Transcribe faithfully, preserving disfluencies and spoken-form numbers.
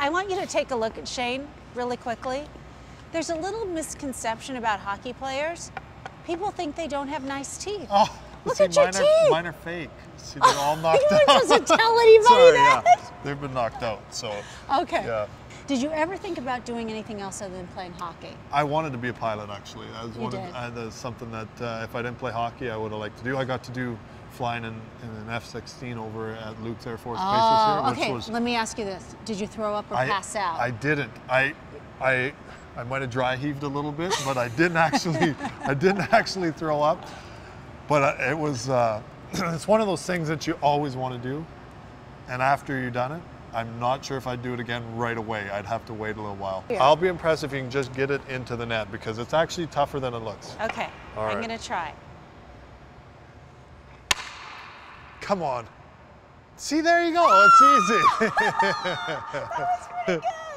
I want you to take a look at Shane really quickly. There's a little misconception about hockey players. People think they don't have nice teeth. Oh, look see, at your mine teeth. Are, mine are fake. See, they're all knocked You out. weren't supposed to tell anybody Sorry, that. yeah. They've been knocked out, so. Okay. Yeah. Did you ever think about doing anything else other than playing hockey? I wanted to be a pilot, actually. I was You one did. of, I, that's something that uh, if I didn't play hockey, I would have liked to do. I got to do flying in, in an F sixteen over at Luke's Air Force Base this year, Oh, which okay. was. Let me ask you this: did you throw up or I, pass out? I didn't. I, I, I might have dry heaved a little bit, but I didn't actually. I didn't actually throw up. But uh, it was. Uh, it's one of those things that you always want to do, and after you've done it, I'm not sure if I'd do it again right away. I'd have to wait a little while. Yeah. I'll be impressed if you can just get it into the net because it's actually tougher than it looks. Okay, All I'm right. gonna try. Come on. See, there you go. It's easy. That was pretty good.